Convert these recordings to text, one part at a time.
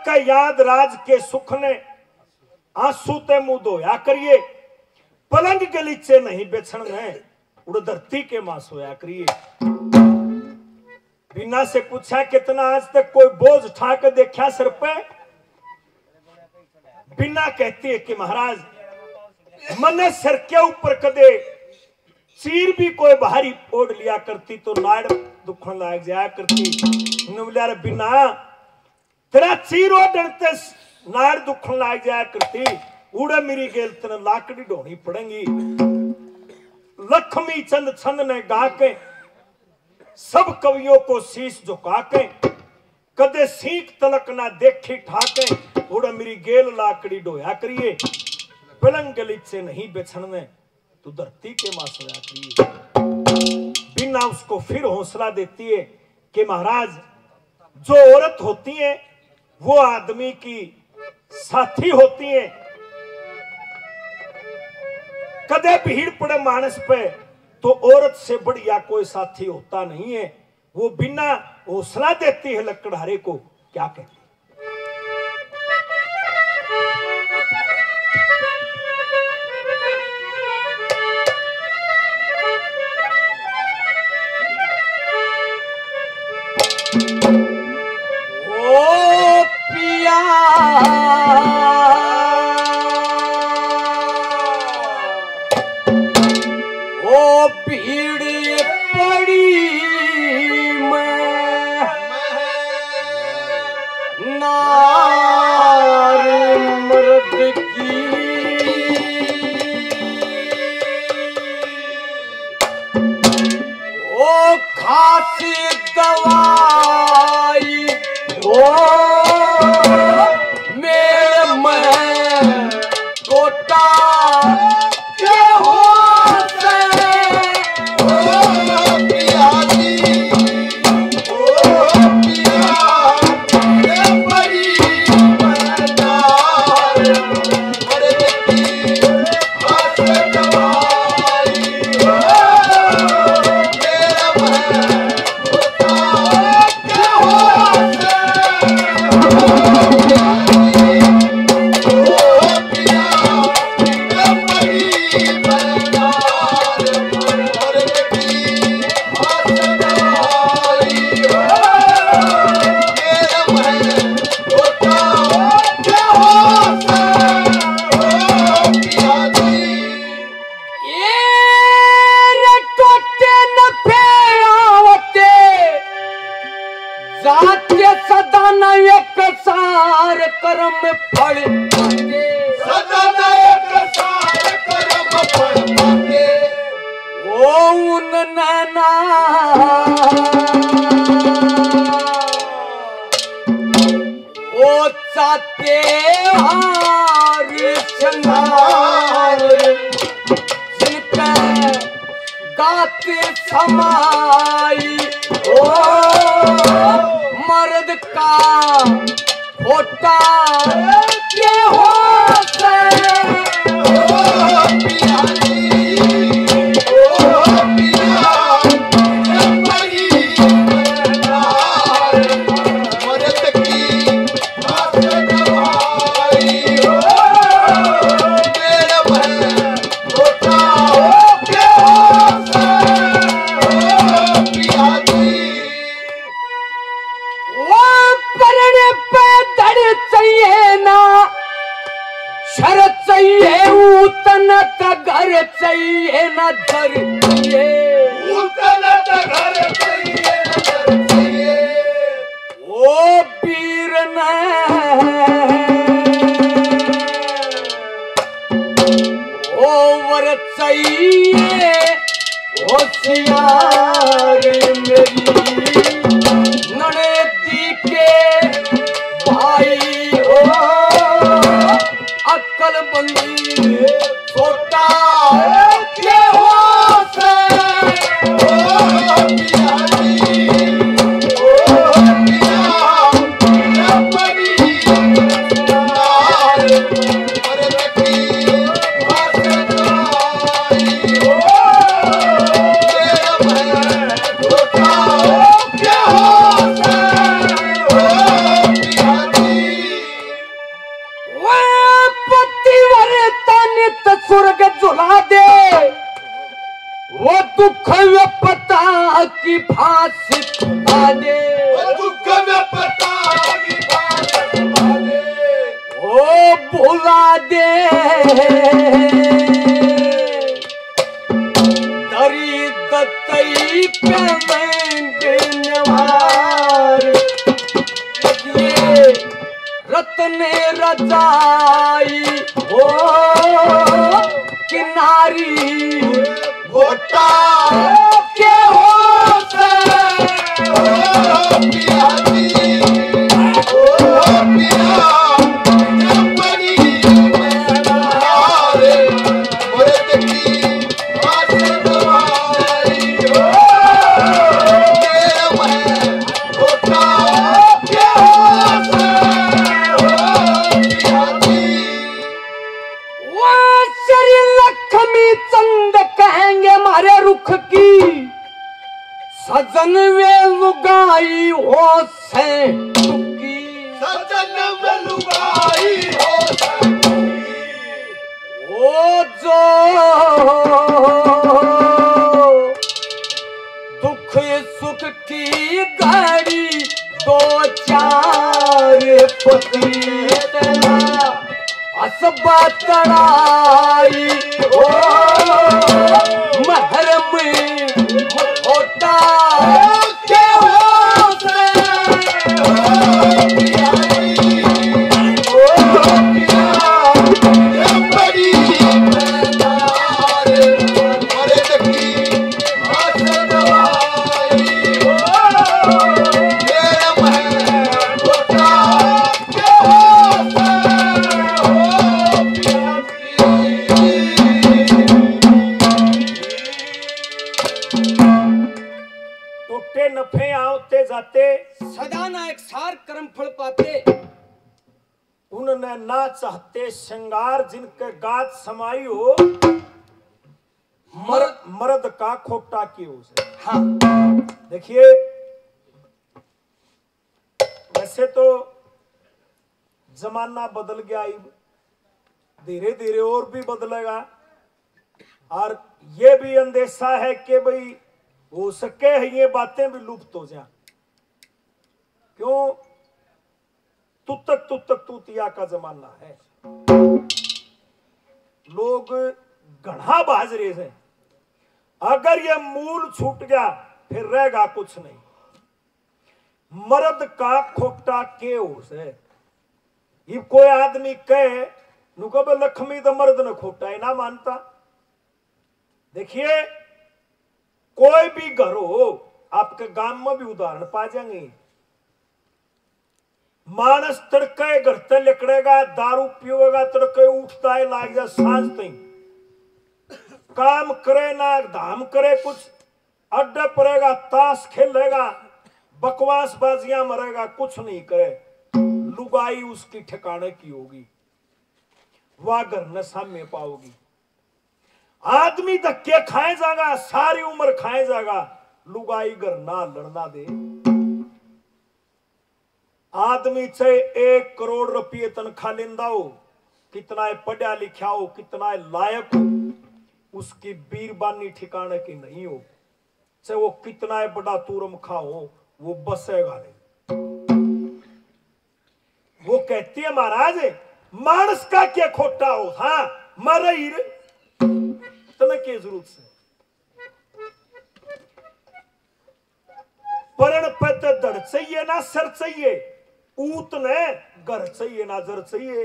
के याद राज के सुख ने आंसू ते मुंह धोया करिए, पलंग गलीचे नहीं बेछण में उड़ धरती के मां सोया करिए। बिना से पूछा कितना आज तक कोई बोझ उठा के देखा सिर पे? बिना कहती है कि महाराज मने सिर के ऊपर कदे चीर भी कोई भारी ओढ़ लिया करती तो नाड़ दुखन लाग जाया करती। नुमल्यार बिना तेरा चीर ओढ़ते नाड़ दुखन लाग जाया करती, उड़े मेरी गेल तेने लाकड़ी ढोनी पड़ेगी। लक्ष्मी चंद छंद ने गा के सब कवियों को शीश झुका के कदे सीख तलक ना देखी ठाके, उड़ा मेरी गेल लाकड़ी ढोया करिए, पलंग गलीचे नहीं बेछणने तू धरती के मां सोया करिए। बिना उसको फिर हौसला देती है कि महाराज जो औरत होती है वो आदमी की साथी होती है, कदे भीड़ पड़े मानस पे तो औरत से बढ़िया कोई साथी होता नहीं है। वो बिना हौसला देती है लकड़हारे को, क्या कहती है? ओ पिया ओ भीड़ पड़ी मैं नार मर्द की, ओ खासी दवाई ओ मेरे में कोटा क्या हो कर्म फल सदा नायक सार कर्म फल पाते, ओ उन नैना ओ चाहते हार संहार जिनका गाते समाई, ओ मर्द का होता ये हो शरत चाहिए उतन घर चाहिए न दर चाहिए, उतन घर चाहिए न दर चाहिए, ओ पीर ने ओ वर चाहिए होशियार मेरी ननदी के भाई हो अक्ल बंदी छोटा के हो दुख विपता की फांसी खुला दे, दुख विपता की फांसी खुला दे, ओ भुला दे दरी दतई पे नवार, ये रत्ने रजाई हो किनारी घोटा के हो से पिया जी, ओ पिया बड़ी मेरे मर्द की आस दवाई हो, ये मैं घोटा के हो से पिया जी। वो श्री लक्ष्मी चंद कहेंगे मारे रुख की सजन वे लुगाई हो से टुकी, सजन में लुगाई हो सकी, ओ जो दुख सुख की गाड़ी दो चार पति असबा तड़ाई हो महरम होता के हो से हो पिया जी, ओ पिया ये बड़ी मेरे मर्द की आस दवाई हो, ये मैं घोटा के हो से हो पिया जी। टूटे नफे आओते जाते, सदा ना एक सार कर्म फल पाते, उनने ना चाहते श्रृंगार जिनके गात समाई हो, मर्द का खोटा की हो से। हाँ देखिए वैसे तो जमाना बदल गया, धीरे धीरे और भी बदलेगा, और ये भी अंदेशा है कि भाई हो सके ये बातें भी लुप्त हो जाए। क्यों? तुतक तूतिया का जमाना है, लोग घना बाज रहे हैं। अगर ये मूल छूट गया फिर रहेगा कुछ नहीं। मर्द का खोटा के हो से, ये कोई आदमी कहे नु कब लक्ष्मी तो मर्द ने खोटा है ना मानता। देखिए कोई भी घर हो, आपके गांव में भी उदाहरण पा जाएंगे। मानस तड़के घर से लिकड़ेगा, दारू पीएगा, तड़के उठता है लाग जा सांझ तक, काम करे ना धाम करे, कुछ अड्डे पड़ेगा, ताश खेलेगा, बकवास बाजियां मरेगा, कुछ नहीं करे, लुगाई उसकी ठिकाने की होगी, वह घर नशा में पाओगी। आदमी धक्के खाए जाएगा, सारी उम्र खाए जाएगा, लुगाई घर ना लड़ना दे। आदमी चाहे 1 करोड़ रुपये तनख्वाह लेंदा हो, कितना है पढ़ा लिखा हो, कितना है लायक हो, उसकी बीरबानी ठिकाने की नहीं हो। चाहे वो कितना है बड़ा तुरम खा हो, वो बसेगा नहीं। वो कहती है महाराज मानस का क्या खोटा हो, हाँ मर तने के जरूरत से परण पत दड़ चाहिए ना सर चाहिए, ऊत ने घर चाहिए ना जर चाहिए।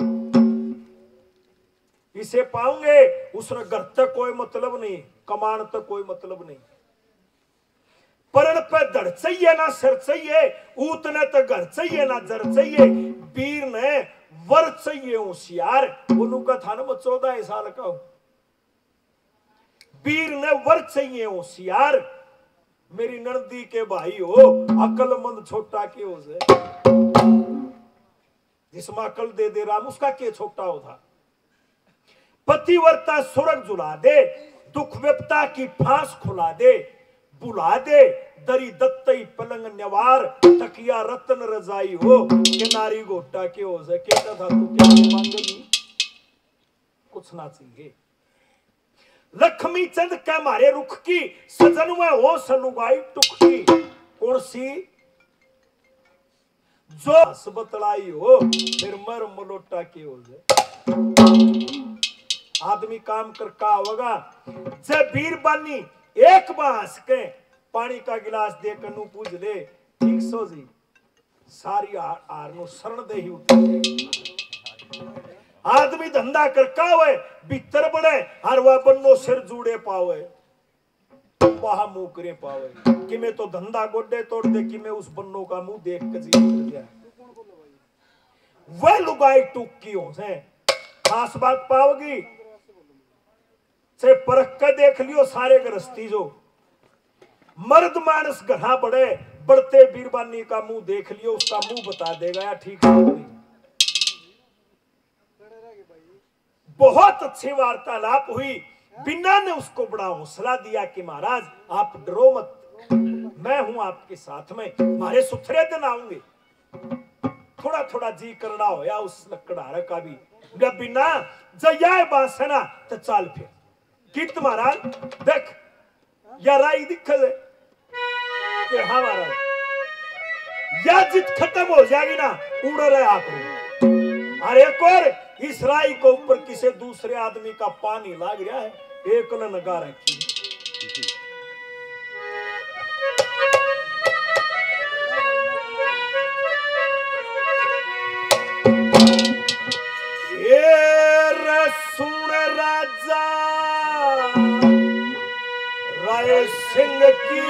इसे पाओगे उसने घर तक कोई मतलब नहीं, कमान तक कोई मतलब नहीं। परण पे दड़ चाहिए ना सर चाहिए, ऊत ने तो घर चाहिए ना जर चाहिए। वीर ने वर चाहिए होशियार, उनका था ना 14 साल का। वीर ने वर चाहिए होशियार, मेरी नंदी के भाई हो, अकलमंद छोटा के हो से, जिसमें अकल दे राम उसका के छोटा होता। पतिव्रता सुरग जुला दे, दुख विपता की फांस खुला दे, बुला दे दरी दत्तई पलंग न्यवार, तकिया रतन रजाई हो, के नारी गोटा के हो से। कहता था तू क्या मांगेगी, कुछ ना चाहिए। लक्ष्मी चंद के मारे रुख की सजन में हो सलुगाई टुकड़ी कौन सी जो बतलाई हो फिर मर मलोटा की हो जाए। आदमी काम कर का होगा जब बीरबानी एक बांस के पानी का गिलास देकर नू पूछ ले ठीक सो जी सारी आर नो शरण दे ही उतर। आदमी धंधा कर का हुए भीतर बड़े हर वह बन्नो सिर जुड़े पावे वहा मुंह करे पावे कि मैं तो धंधा गोडे तोड़ दे कि मैं उस बन्नो का मुंह देख के जी गया। वह लुगाई टूकी हो से खास बात पाओगी से परख के देख लियो सारे गृहस्थी जो मर्द मानस घना बड़े बढ़ते बीरबानी का मुंह देख लियो उसका मुंह बता देगा या ठीक है। बहुत अच्छी वार्तालाप हुई। बिन्ना ने उसको बड़ा हौसला दिया कि महाराज आप डरो मत मैं हूं आपके साथ में मारे सुथरे दिन आऊंगे। थोड़ा थोड़ा जी करना हो या उस लकड़हारे का भी जब बिना जया बात है ना तो चाल फिर कीर्त महाराज देख या राई दिख कि हाँ महाराज या जित खत्म हो जाएगी ना उड़ रहे आप अरे एक और इस राई को ऊपर किसी दूसरे आदमी का पानी लाग रहा है एक लगा रखी सुन राजा राय सिंह की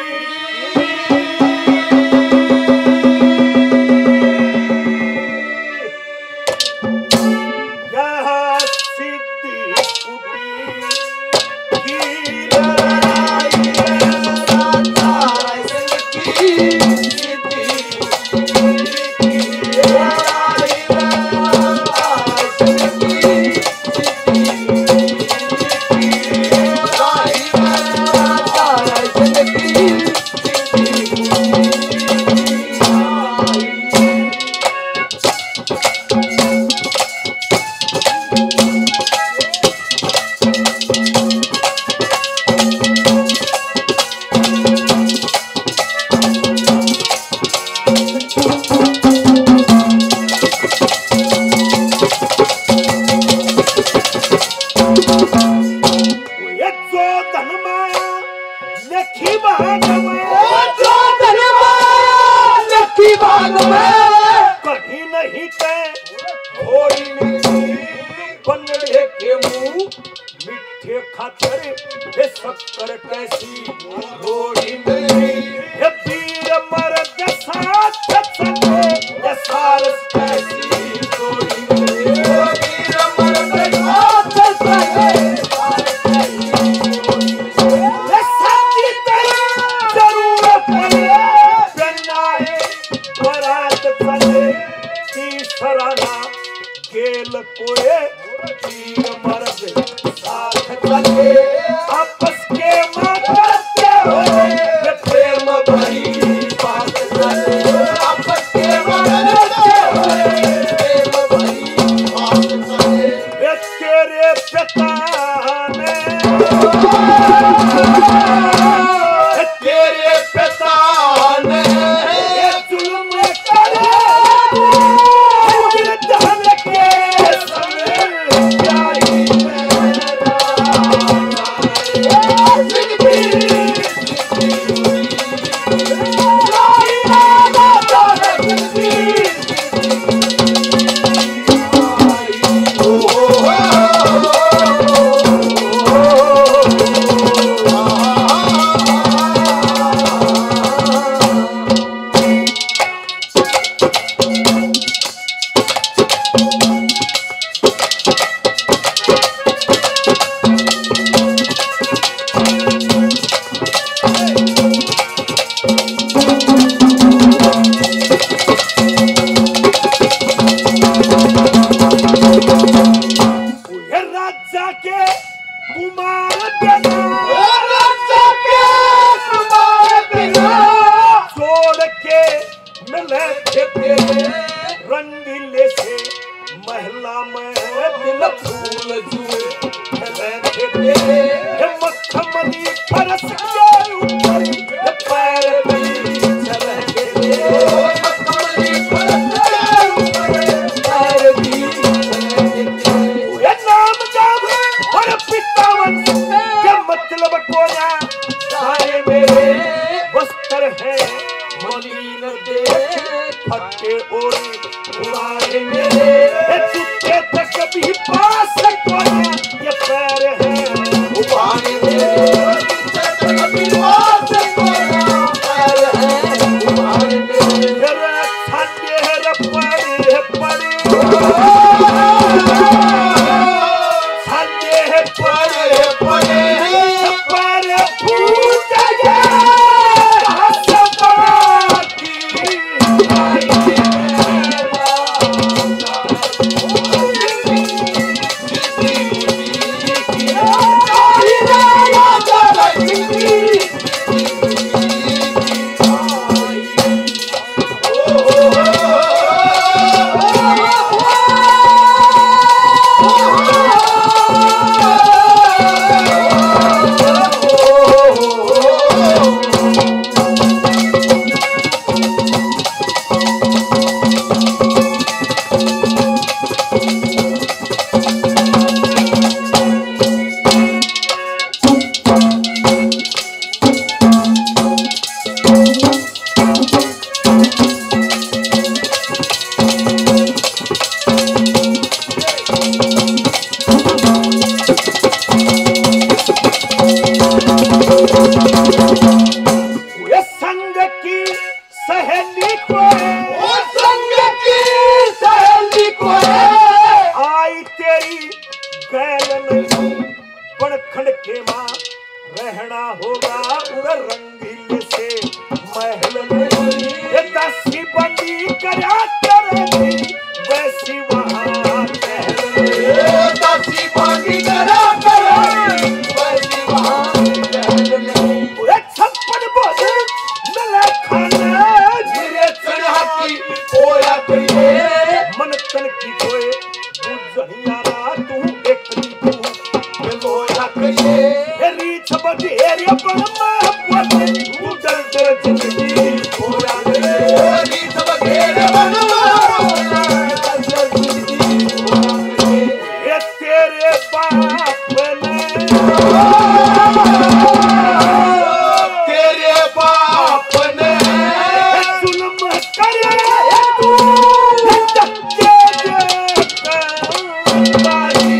यहाँ सिद्धि कुटी की राय राय सिंह की कहीं नहीं थोड़ी बनड़े के मुंह मिठे खातर ये शक्कर कैसी थोड़ी ये वीर मर्द साथ चले ये सारस कैसी थोड़ी वीर मर्द साथ चले ये सच्ची जरूरत है बरात चले तीसराना गेल कोए तीर मर्द साथ चले आपस के मारते हुए प्रेम भरी बात चले आपस के मारते हुए प्रेम भरी बात चले तेरे पिता ने तेरे पिता ने रंगीले से महला में दिल फूल जुए पास के ऊपर ये पैर भी चलेंगे कमली परत के ऊपर पैर भी चलेंगे। ये नाम जाम और पितावन के मतलब कोया सारे मेरे वस्त्र है मलिन देख फटे और पुराने मेरे जूते तक भी पास कोया ये पैर है पुराने मेरे कभी वास कोया पैर है पुराने मेरे तेरे छाते है पड़े पड़े छाते है पड़े पड़े पर फूट गया हसबाती ये संग की सहेली को आई तेरी गैल नहीं पड़खड़ के मां रहना होगा उड़ रंगीले से महल नहीं ये दासी बंदी करया करे थी वैसी वहां महल नहीं दासी बागी करा करे वैसी वहां महल नहीं ये छप्पन बोले मिले खाने धीरे चढ़ाती होया करिए मन तन की कोई बुझनियारा तू एकली तू ये लोया करिए रीछ बधेरे पर महबूब तू डर डर जिंदगी होया ओ रीत बघेरे बनवा ये तेरे बाप ने तेरे बाप ने जुल्म करे तू धक्के दे बाई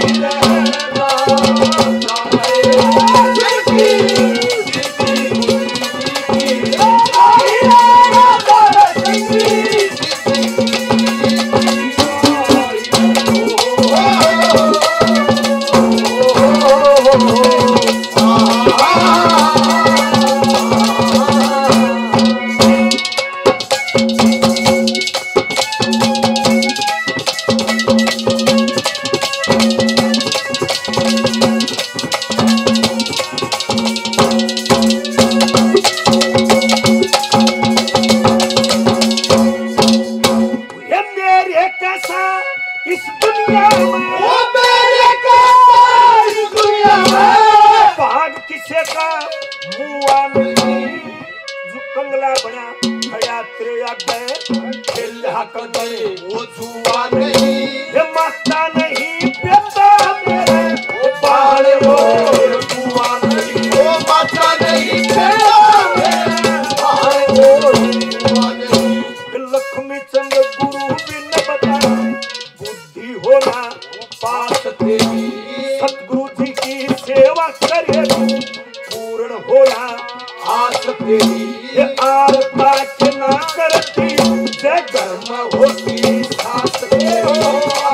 ये मेरे कैसा इस दुनिया में ओ मेरे का इस दुनिया में भाग किसे का मुआ नहीं जो कंगला बना खया तेरे आगे खेला कदे वो जुआ नहीं ये माता नहीं बेटा मेरे बाल वो जुआ नहीं वो माता नहीं तेरा में बाल वो जुआ नहीं लक्ष्मी चंद गुरु बिन बता बुद्धि होना पास तेरी सतगुरु जी की सेवा करे पूर्ण होना आस तेरी ये आरता के ना करती जय गर्म होती सास तेरी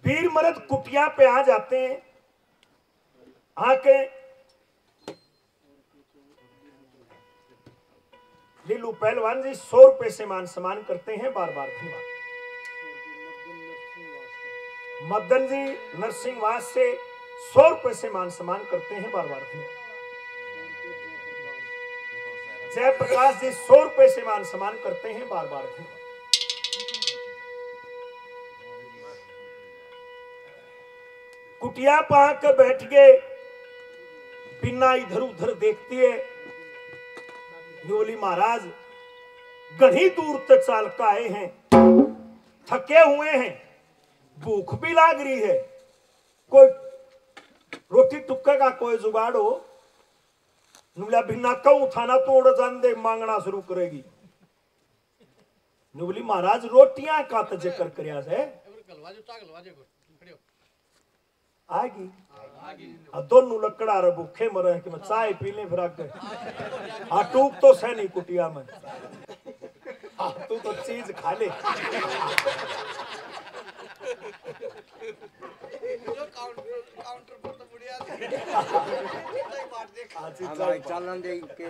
वीर मर्द कुटिया पे आ जाते हैं। आके लीलू पहलवान जी 100 रुपए से मान सम्मान करते हैं, बार बार धन्यवाद। मदन जी नरसिंहवास से 100 रुपए से मान सम्मान करते हैं, बार बार धन्यवाद। जयप्रकाश जी 100 रुपए से मान सम्मान करते हैं, बार बार धन्यवाद। कुटिया पा कर बैठ गए, बिना इधर उधर देखती है। बोली महाराज घनी दूर तक चाल का आए हैं, थके हुए हैं, भूख भी लाग रही है, कोई रोटी टुक्के का कोई जुगाड़ हो। बोला बिना कहूं थाना तोड़ जान दे, मांगना शुरू करेगी। बोली महाराज रोटियां का तो जिक्र करया से आगी दोनों लकड़ा रे भूखे मरे कि मैं चाय पी ले फिर आके। हाँ टूक तो सह नहीं कुटिया में। हाँ तू तो चीज खा ले। काउंटर पर तो बढ़िया चालन दे के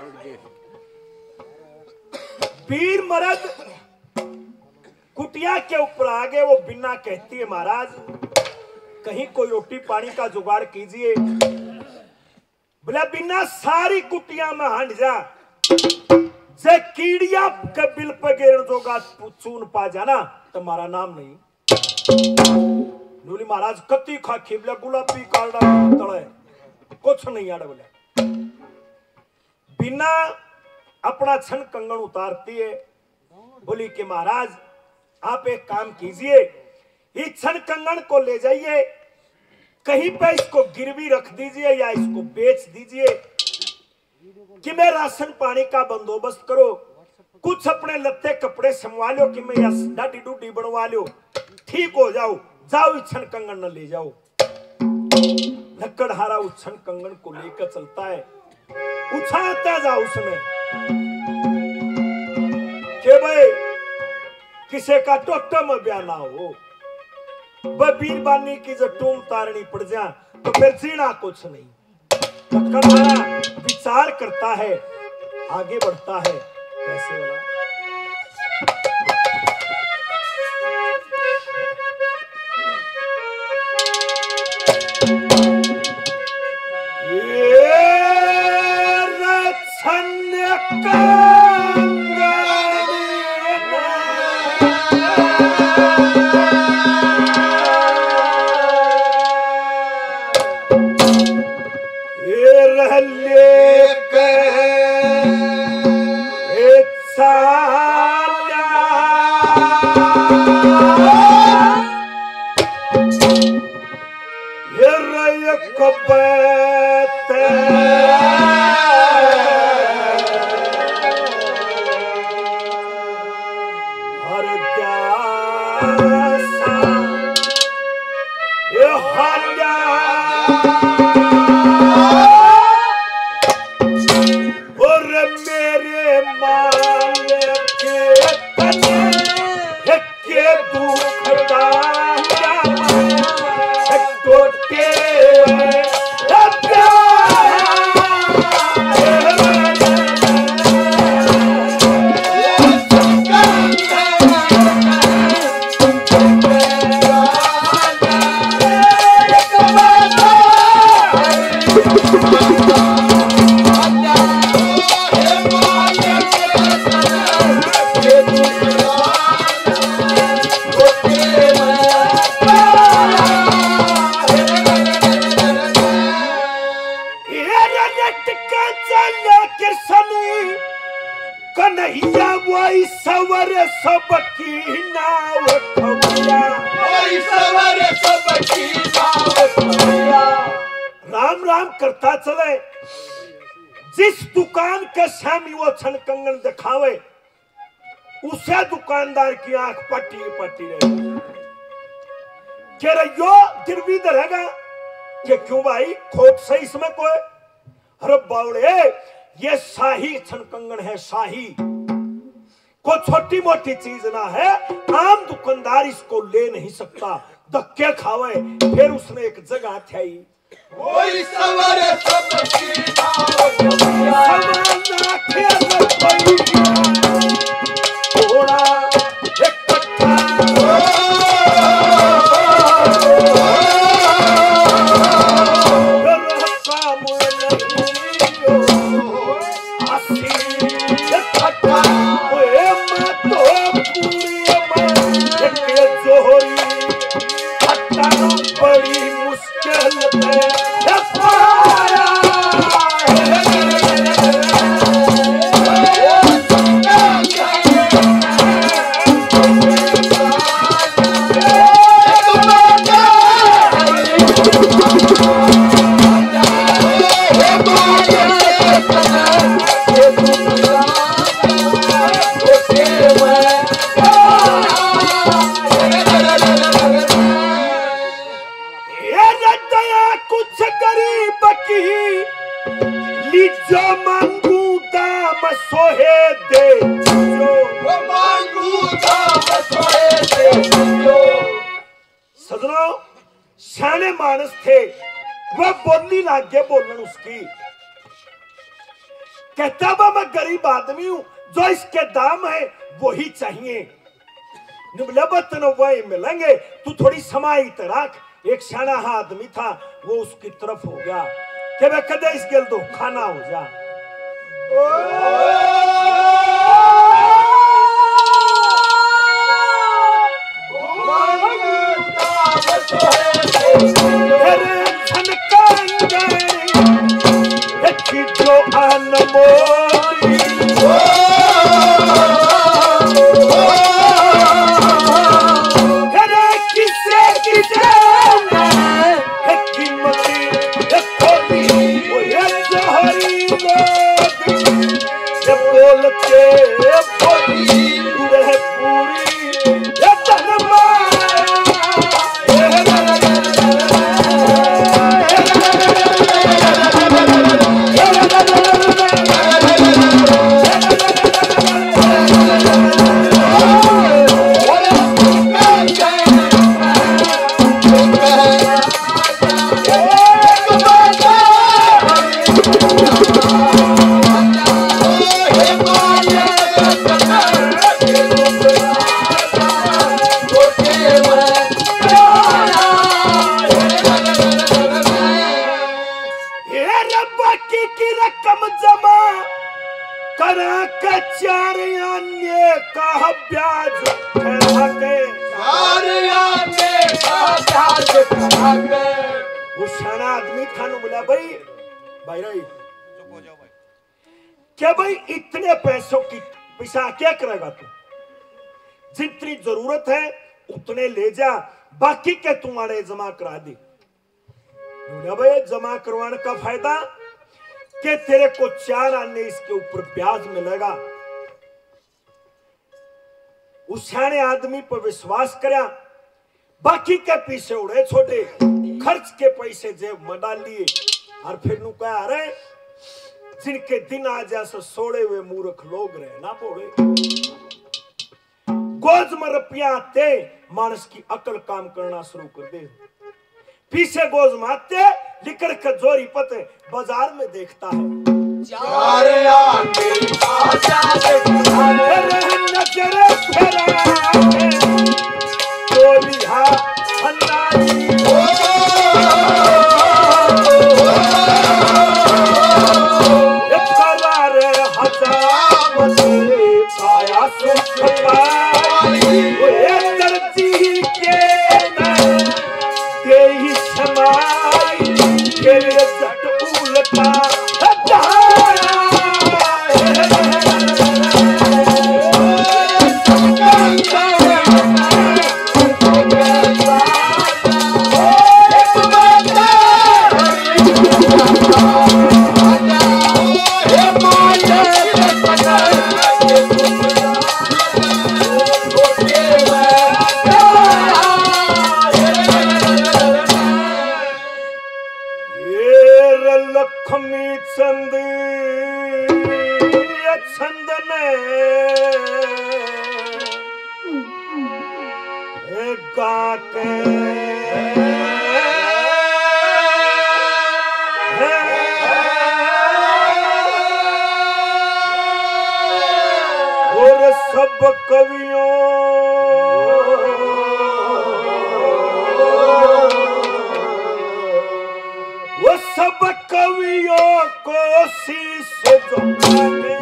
वीर मर्द कुटिया के ऊपर आगे वो बिना कहती है महाराज कहीं कोई रोटी पानी का जुगाड़ कीजिए। बोला बिना सारी कुटिया में हंड जा, जे कीड़िया के बिल पे गिर जोगा चून पा जाना तुम्हारा नाम नहीं। बोली महाराज कत्ती खा खिबला गुलाबी कालडा तले कुछ नहीं आड़े। बोले बिना अपना छन कंगन उतारती है। बोली कि महाराज आप एक काम कीजिए, इस छन कंगन को ले जाइए, कहीं पे इसको गिरवी रख दीजिए या इसको बेच दीजिए कि मैं राशन पानी का बंदोबस्त करो, कुछ अपने लत्ते कपड़े संभाल लो कि मैं डाटी डूटी बनवा लो, ठीक हो जाओ, जाओ इस छन कंगन न ले जाओ। लकड़हारा उस छन कंगन को लेकर चलता है, उछालता जा उसने कि भाई किसे का टोटम ब्याह ना हो, बीरबानी की जो टूम तारनी पड़ जा तो फिर जीना कुछ नहीं। लकड़हारा विचार करता है, आगे बढ़ता है, कैसे बोला राम राम करता चले। जिस दुकान के सामने वो छन कंगन दिखावे उसे दुकानदार की आंख पट्टी पट्टी रहेगी। कह रहे यो गिरवी रहेगा कि क्यों भाई खोट से इसमें कोई? अरे बावड़े ये शाही छन कंगन है, शाही कोई छोटी मोटी चीज ना है, आम दुकानदार इसको ले नहीं सकता। धक्के खावे। फिर उसने एक जगह थी कोई सवरे सबकी नाव थोड़ा इकट्ठा बड़ी मुश्किल सजनों, शाने मानस थे। वह बोलने लागे बोलन उसकी, कहता बा मैं गरीब आदमी हूं, जो इसके दाम है वही चाहिए, निबलबत न वही मिलेंगे, तू थोड़ी समाई तराक। एक शाना आदमी था, वो उसकी तरफ हो गया कि मैं कदे इस गेल दो खाना हो जा। जो अनमोली किसे किसे कीमती खोली हरी बोलते बोली पूरी क्या भाई इतने पैसों की पैसा क्या करेगा तू? जितनी जरूरत है उतने ले जा, बाकी के तुम्हारे जमा करा दे। भाई जमा करवाने का फायदा कि तेरे को 4 आने इसके ऊपर ब्याज मिलेगा। उस सियाने आदमी पर विश्वास करा, बाकी के पीछे उड़े छोटे, खर्च के पैसे जेब में डाल लिए और फिर नु कह रहे जिनके दिन आ जैसे सोड़े हुए मूर्ख लोग रहे ना बोले। गोज में रुपया आते मानस की अकल काम करना शुरू कर दे। पीछे गोज में आते लिकर के जोरी पते बाजार में देखता है गा के सब कवियों वो सब कवियों को शीश झुकाने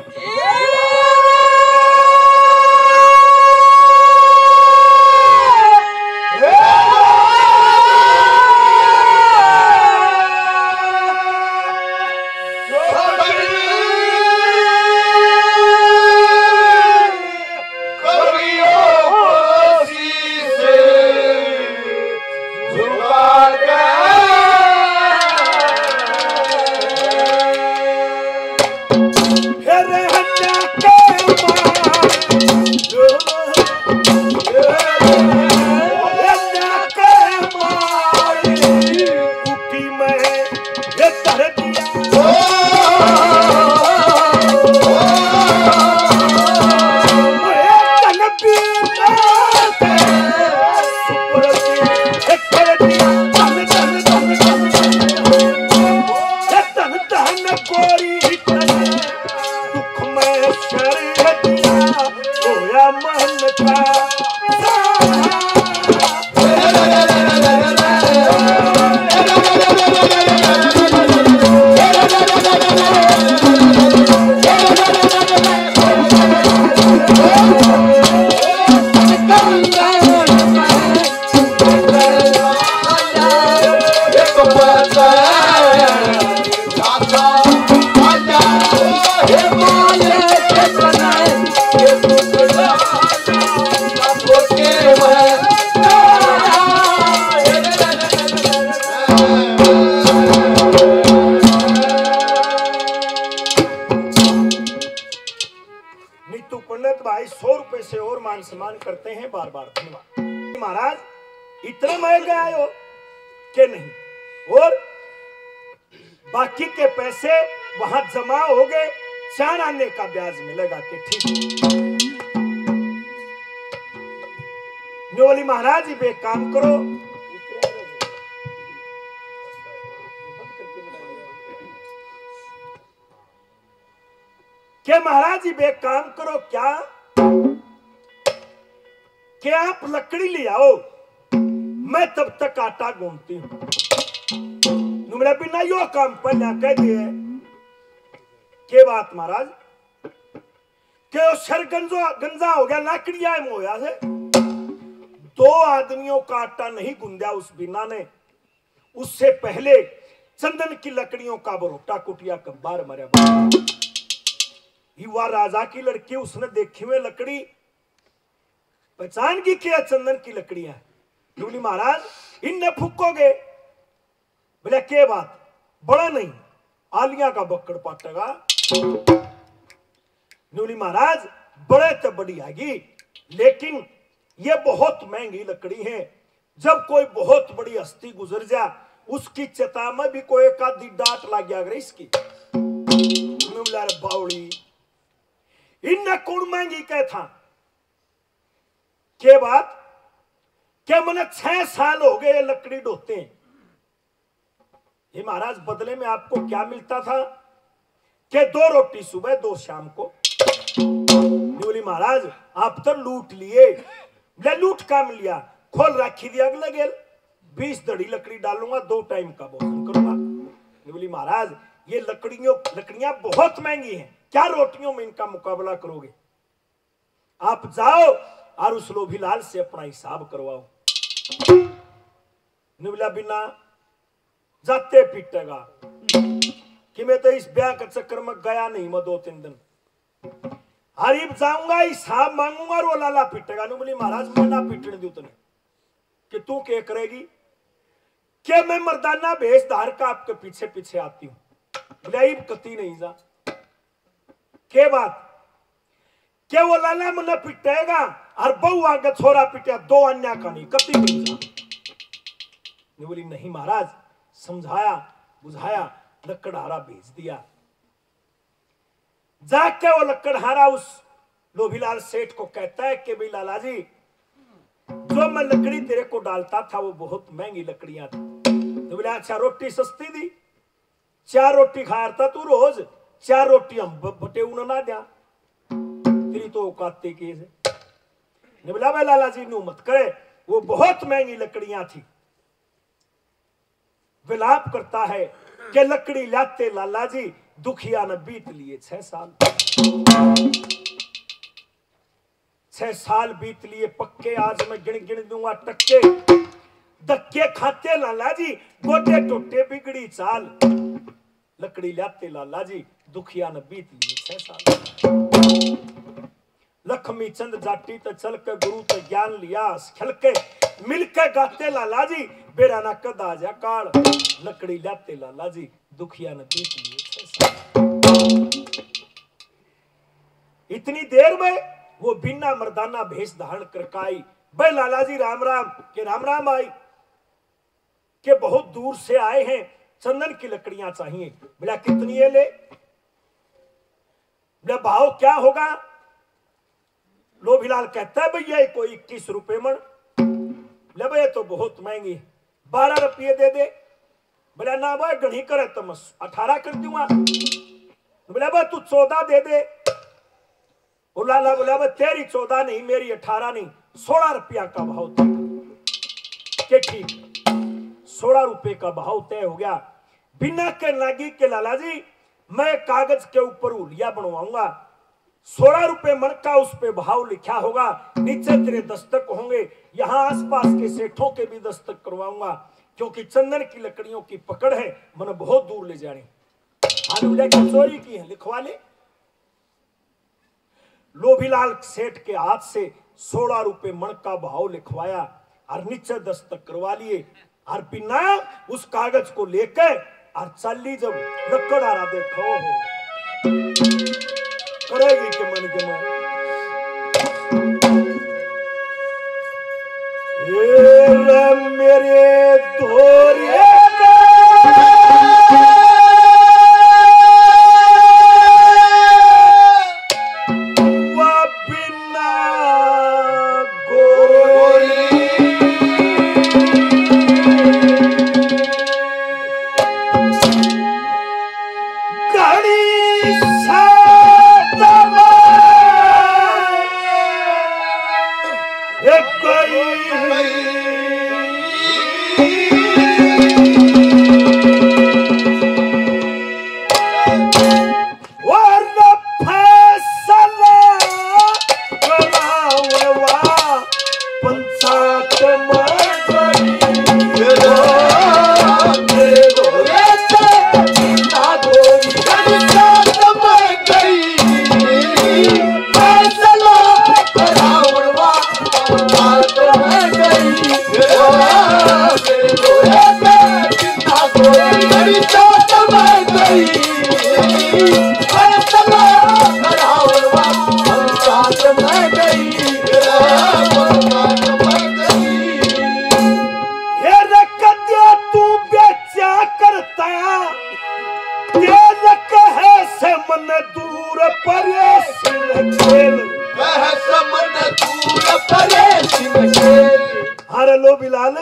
सम्मान करते हैं बार बार धन्यवाद। महाराज इतने महंगे आए हो कि नहीं, और बाकी के पैसे वहां जमा हो गए, 4 आने का ब्याज मिलेगा कि ठीक। न्योली महाराज भी एक काम करो, क्या महाराज जी एक काम करो, क्या क्या आप लकड़ी ले आओ, मैं तब तक आटा गूंथती हूं। मेरा बिना यो काम पहले कह दिए के बात महाराज के सर गंजा हो गया, लकड़ियां मोया से 2 आदमियों का आटा नहीं गूंदा उस बिना ने। उससे पहले चंदन की लकड़ियों का बरोटा कुटिया कब्बार मरे। युवा राजा की लड़की, उसने देखी हुए लकड़ी पहचान की क्या चंदन की लकड़ियां। बोली महाराज इनने फूकोगे, बोले के बात, बड़ा नहीं आलिया का बक्कड़ पाटेगा। बोली महाराज बड़े तो बड़ी आएगी, लेकिन ये बहुत महंगी लकड़ी है। जब कोई बहुत बड़ी हस्ती गुजर जा, उसकी चता में भी कोई एक आधी डांट लग गया अगर इसकी। बावड़ी इनने कौन महंगी कह था के बात, क्या मैंने 6 साल हो गए लकड़ी ढोते हैं। ये महाराज बदले में आपको क्या मिलता था कि 2 रोटी सुबह 2 शाम को। बोली महाराज आप तो लूट लिए, ले लूट काम लिया, खोल रखी दिया अगले गेल 20 दड़ी लकड़ी डालूंगा, 2 टाइम का भोजन करूंगा। बोली महाराज ये लकड़ियां बहुत महंगी हैं, क्या रोटियों में इनका मुकाबला करोगे? आप जाओ और उस लोभीलाल से अपना हिसाब करवाओ। निवला बिना जाते पीटेगा कि मैं तो इस ब्याह के चक्कर में गया नहीं, मैं 2-3 दिन हरीब जाऊंगा, हिसाब मांगूंगा और वो लाला पीटेगा। नहीं बोली महाराज मैं ना पीटने दूं तने कि तू क्या करेगी, क्या मैं मर्दाना भेष धार का आपके पीछे पीछे आती हूं। बोले कती नहीं जा के बात, क्या वो लाला मना पिटेगा और बहु आगे छोरा पिटिया, 2 अन्या का नहीं कती नहीं जा। ने बोली नहीं महाराज, समझाया बुझाया, लकड़हारा भेज दिया। जाके वो लकड़हारा उस लोभीलाल सेठ को कहता है कि भाई लाला जी, जो मैं लकड़ी तेरे को डालता था वो बहुत महंगी लकड़ियां थी। तो बोले अच्छा रोटी सस्ती दी, 4 रोटी खाया था तू रोज, 4 रोटी हम बटे उन्होंने ना दिया, तेरी तो औकात की है। ने बोला भाई लाला जी नू मत करे, वो बहुत महंगी लकड़ियां थी। विलाप करता है कि लकड़ी लाते लाला जी दुखिया ने बीत लिए 6 साल। 6 साल बीत लिए पक्के, आज मैं गिन गिन दूंगा टक्के। धक्के खाते लाला जी, गोटे टोटे बिगड़ी चाल। लकड़ी लाते लाला जी दुखिया ने बीत लिए 6 साल। लक्ष्मी चंद जाटी ते चल के गुरु ते ज्ञान लिया खल के, मिलके गाते लाला जी बेरा ना कदा जा काल। लकड़ी लाते लाला जी दुखिया ने बीत लिए 6 साल। इतनी देर में वो बिना मर्दाना भेष धारण करके आई। भाई लाला जी राम राम के राम राम आई के बहुत दूर से आए हैं, चंदन की लकड़ियां चाहिए। बोला कितनी है ले? बोला भाव क्या होगा? लोभीलाल कहता है भैया कोई 21 रुपए मन। बोला भैया तो बहुत महंगी, 12 रुपये दे दे। बोला ना भाई घनी करे तो मैं 18 कर दूंगा। बोला भाई तू 14 दे दे। और लाला बोला भाई तेरी 14 नहीं, मेरी 18 नहीं, 16 रुपया का भाव तय। के ठीक, 16 रुपए का भाव तय हो गया। बिना के लागी के लाला जी मैं कागज के ऊपर उलिया बनवाऊंगा, 16 रुपए मन का उस पे भाव लिखा होगा, नीचे तेरे दस्तक होंगे। यहां आसपास के सेठों के भी दस्तक करवाऊंगा, क्योंकि चंदन की लकड़ियों की पकड़ है, मैंने बहुत दूर ले जानी। चोरी की है, लिखवा ले। लोभीलाल सेठ के हाथ से 16 रुपए मन का भाव लिखवाया और नीचे दस्तक करवा लिए। और बिना उस कागज को लेकर और चली जब लकड़ आ रहा देखो करेगी के मन के मन। ये मेरे धोरे लोभीलाल,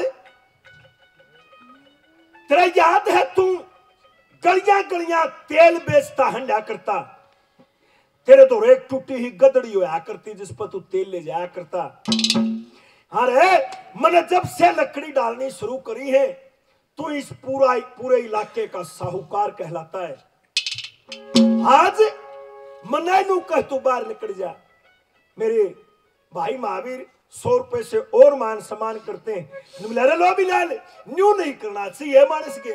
तेरा याद है तू गलियां गलियां तेल बेचता हंडा करता, तेरे तो एक टूटी ही गदड़ी होया करती जिस पर तू तेल ले जाया करता। अरे मैंने जब से लकड़ी डालनी शुरू करी है तू इस पूरे इलाके का साहूकार कहलाता है। आज मना नू कह तू बाहर निकल जा। मेरे भाई महावीर 100 रुपए से और मान सम्मान करते हैं। लोभीलाल न्यू नहीं करना चाहिए मानस के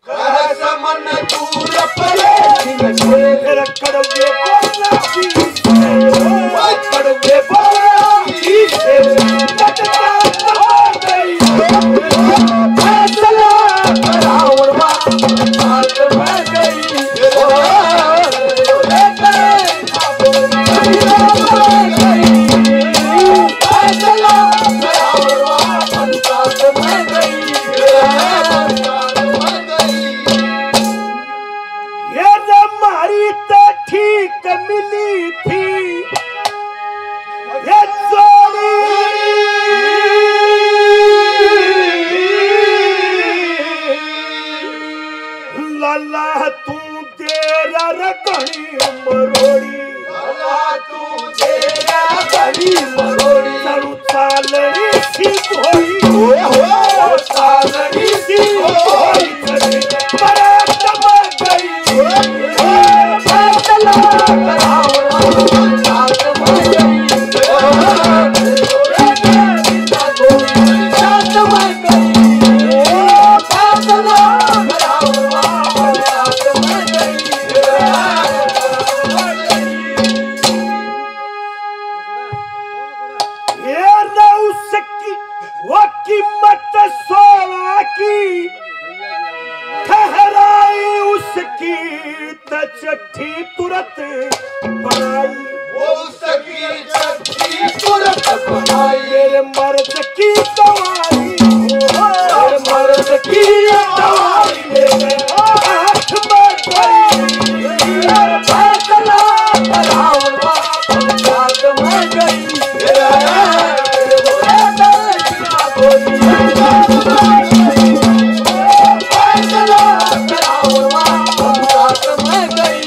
लाला तू तेरा रखनी मरोड़ी, लाला तू सी कोई सालड़ी सी कोई बारात में गई फैसला करावड़ा साथ में गई साथ में गई फैसला करावड़ा साथ में गई ये न उसकी वो कीमत 16 की ठहराई उसकी त चिट्ठी तुरंत बनाई उसकी चिट्ठी तुरंत बनाई मेरे मर्द की दवाई और मर्द की दवाई मेरे हाथ में गई फैसला करावड़ा साथ में गई फैसला करावड़ा साथ में गई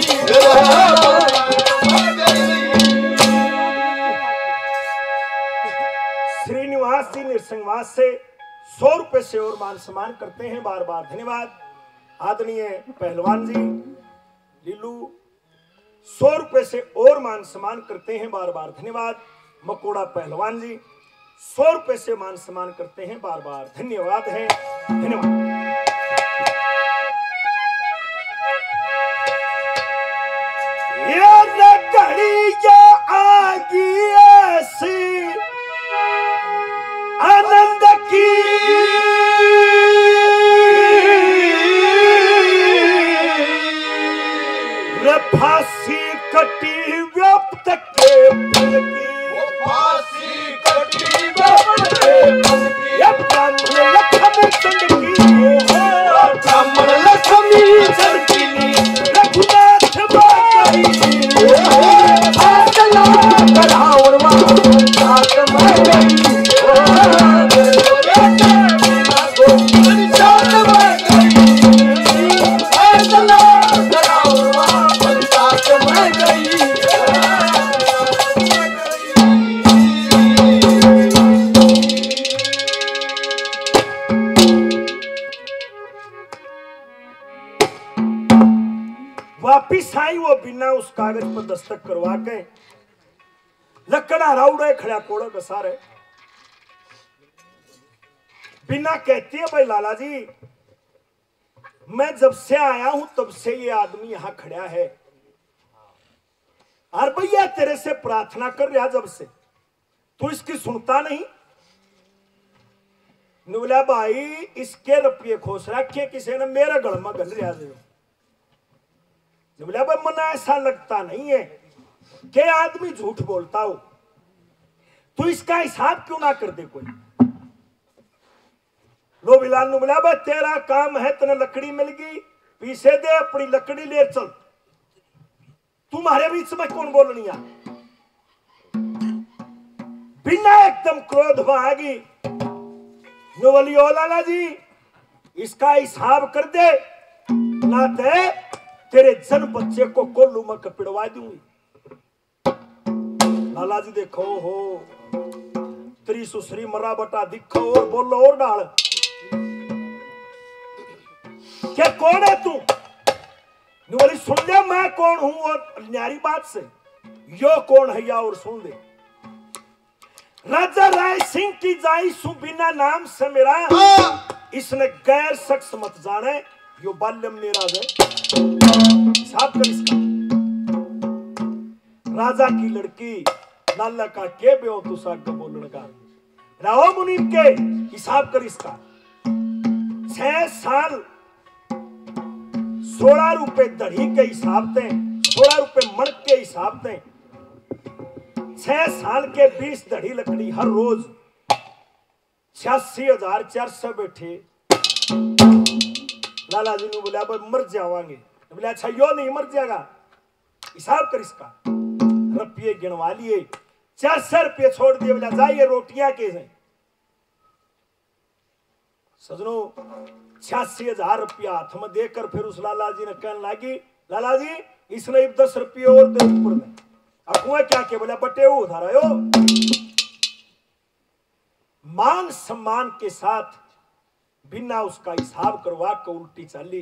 श्रीनिवास जी नृसिंहवास से 100 रुपए से और मान सम्मान करते हैं, बार बार धन्यवाद। आदरणीय पहलवान जी लीलू 100 रुपए से और मान सम्मान करते हैं, बार बार धन्यवाद। मकोड़ा पहलवान जी 100 रुपए से मान सम्मान करते हैं, बार बार धन्यवाद है, धन्यवाद। ये न घड़ी या आगी ऐसी आनंद की फांसी कटी व्याप्त के फल की फांसी कटी बाबा के फल की ये ब्राह्मण लक्ष्मी चंद की ब्राह्मण लक्ष्मी चंद की रघुनाथ बाई फैसला करावड़ा साथ में गई फैसला करावड़ा साथ में गई वापिस आई वो बिना उस कागज पर दस्तक करवा के लकड़ा राउड़े खड़ा कोड़ा का सारे बिना कहती है भाई लाला जी मैं जब से आया हूं तब से ये आदमी यहां खड़ा है और भैया तेरे से प्रार्थना कर रहा जब से तू इसकी सुनता नहीं। बोला भाई इसके रुपये खोस रखे किसी ने मेरे गल में गल रहा दे। बोला भाई मना ऐसा लगता नहीं है कि आदमी झूठ बोलता हो, तू इसका हिसाब क्यों ना कर दे कोई। लो बिलाल ने बोला भाई तेरा काम है, तेने लकड़ी मिल गई पीछे दे अपनी लकड़ी ले चल, तुम्हारे बीच में कौन बोलनी आ। बिना एकदम क्रोध में आ गई नो बोली ओ लाला जी इसका हिसाब कर दे ना ते तेरे जन बच्चे को कोल्लू में कपिड़वा दूंगी। लाला जी देखो हो तेरी सुसरी मरा बटा दिखो और बोलो और डाल क्या कौन है तू। बोली सुन ले मैं कौन हूं और न्यारी बात से यो कौन है या और सुन ले। राजा राय सिंह की जाई सु बिना नाम से मेरा इसने गैर शख्स मत जाने यो बाल्यम मेरा है साहब कर इसका। राजा की लड़की लाला का के बे तू साग बोलने का राव मुनीम के हिसाब कर इसका। 6 साल 16 रुपए दढ़ी के हिसाब थे 16 रुपए मणक के हिसाब थे 6 साल के 20 दढ़ी लकड़ी हर रोज 86,400 बैठे। लाला जी ने बोला मर जावांगे, बोले अच्छा यो नहीं मर जाएगा हिसाब कर इसका। रुपये गिनवा लिए 400 रुपये छोड़ दिए, बोला जाइए रोटियां कैसे सजनों 86,000 रुपया हाथ में देकर फिर उस लाला जी ने कहने लगी लाला जी इसने 10 रुपये और दे ऊपर में अकुआ क्या के बोला बटे वो उधार आयो मान सम्मान के साथ बिना उसका हिसाब करवा के उल्टी चाली।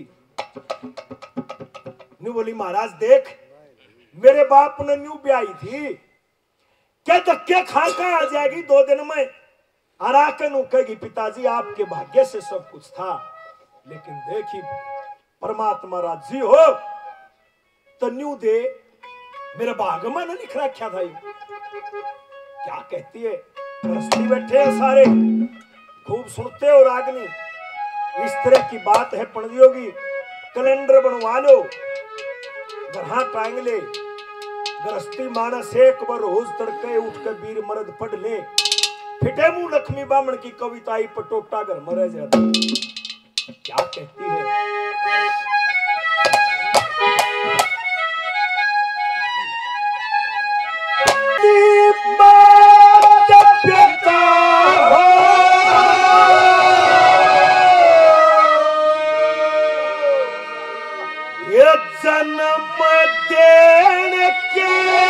न्यू बोली महाराज देख मेरे बाप ने न्यू ब्याई थी क्या धक्के खा कर आ जाएगी 2 दिन में। आराके नु कहेगी पिताजी आपके भाग्य से सब कुछ था, लेकिन देखी परमात्मा राजी हो तो न्यू दे मेरे भाग में न लिख रखा था। क्या कहती है रस्ती बैठे हैं सारे खूब सुनते हो रागनी। इस तरह की बात है पणजियों की। कैलेंडर बनवा लो गरहा टांग ले। गृहस्थी मानस एक बार रोज तड़के उठ के वीर मर्द पढ़ ले। फिटे मुंह लक्ष्मी बामण की कविताई पटोटा घर में रह जाता। क्या कहती है ये जन्म देने के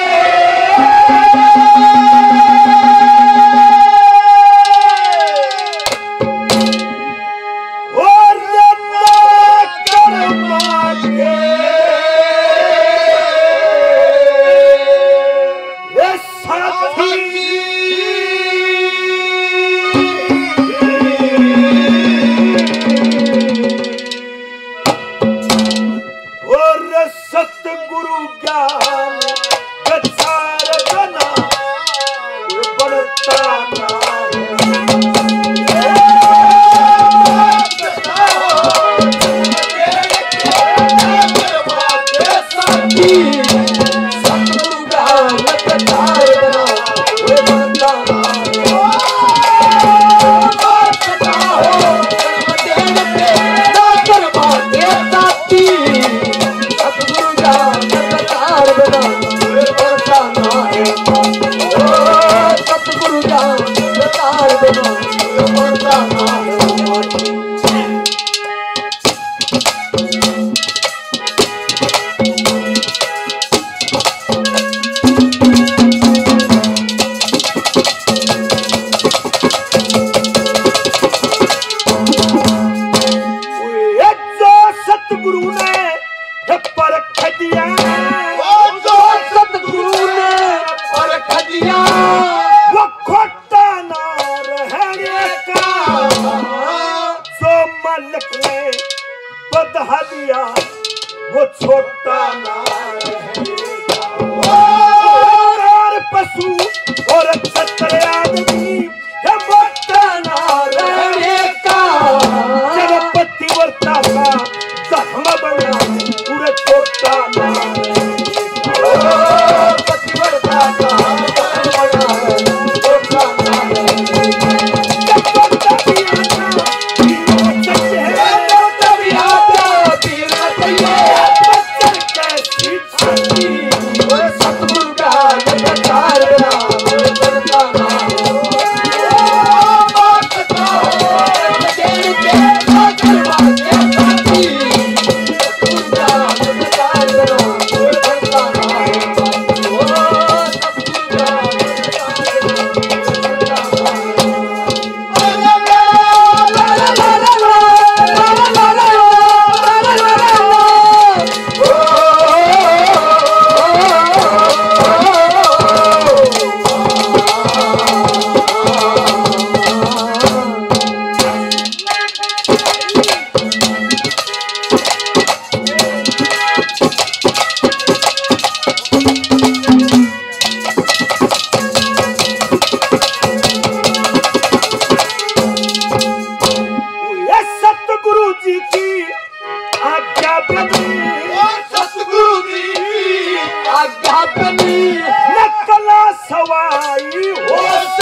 सतगुरु ज्ञान गचार बना बनता बधा दिया वो छोटा ना रहेगा। पशु और क्षत्र आदमी ये मोटा ना रहेगा। जब पतिव्रता का धर्म बना पूरे छोटा ना रहेगा। पतिव्रता का धर्म बना छोटा ना नकला सवाई हो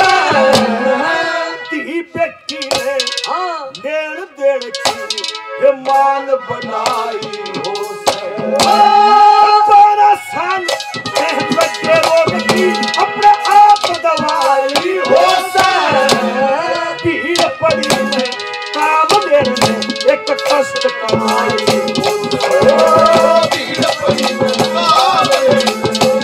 दी बेटी ने लेन देन की मान बनाई हो सान बच्चे रोग की अपने आप दवाई हो पीर पड़ी में काम देने एक कष्ट कमाई हो पीर पड़ी में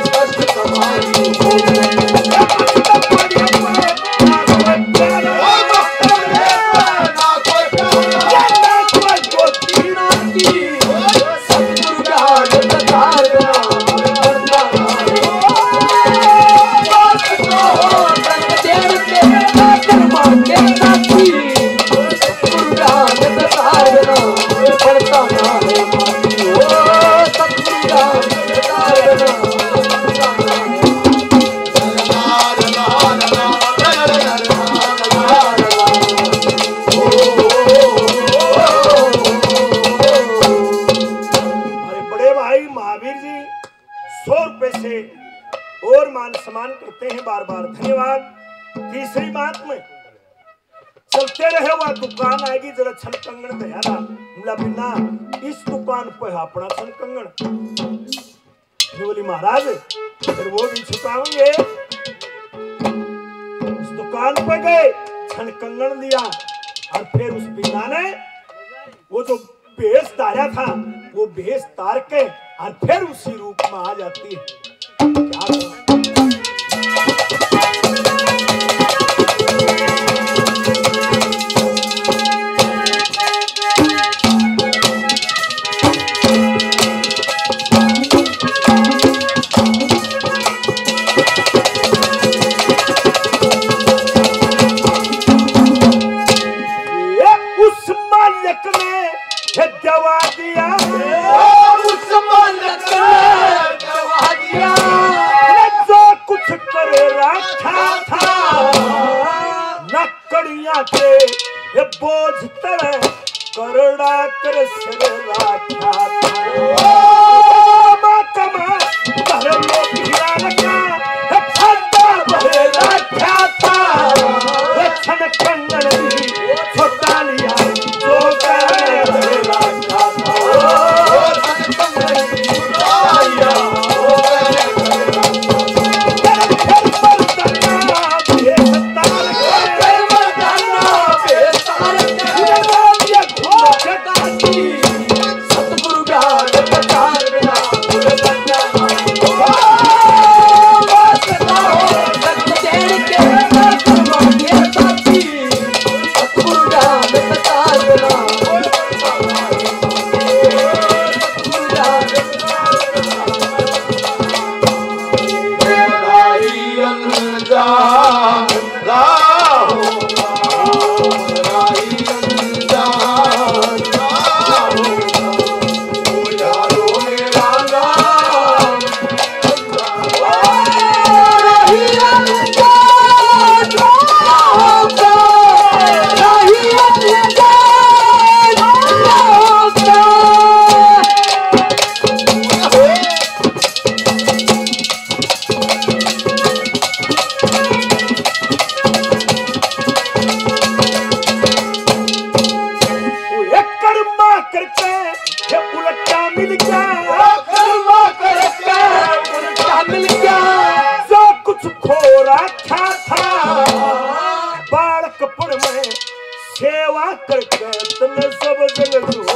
Oh, मान सम्मान करते हैं बार बार, धन्यवाद। तीसरी बात में चलते रहे वह दुकान आएगी जरा छन कंगन दयारा मिला बिना इस दुकान पर अपना छन कंगन बोली महाराज फिर वो भी छुपाएंगे। उस दुकान पर गए, छन कंगन दिया और फिर उस बिना ने वो जो भेष तारा था वो भेष तार के और फिर उसी रूप में आ जाती है। क्या सेवा करके तने सब जन